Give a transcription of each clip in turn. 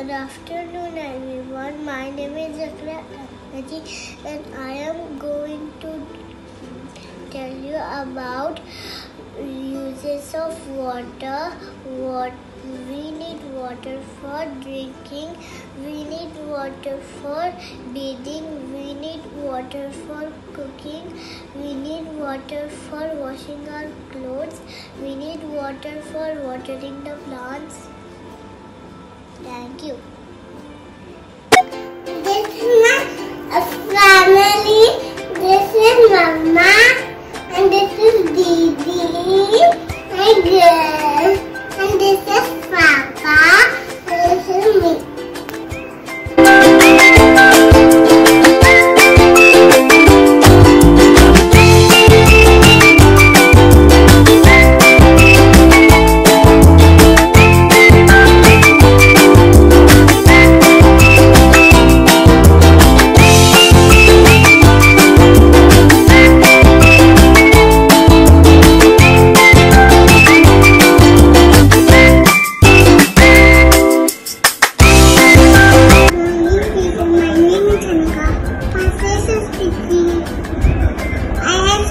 Good afternoon, everyone. My name is Zakra Ahmadi, and I am going to tell you about uses of water. We need water for drinking. We need water for bathing. We need water for cooking. We need water for washing our clothes. We need water for watering the plants. Thank you. This is my family. This is Mama, and this is Didi, my girl, and this is Papa, and this is me.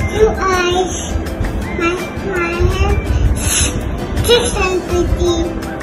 I have 2 eyes. My smile is 6 and pretty.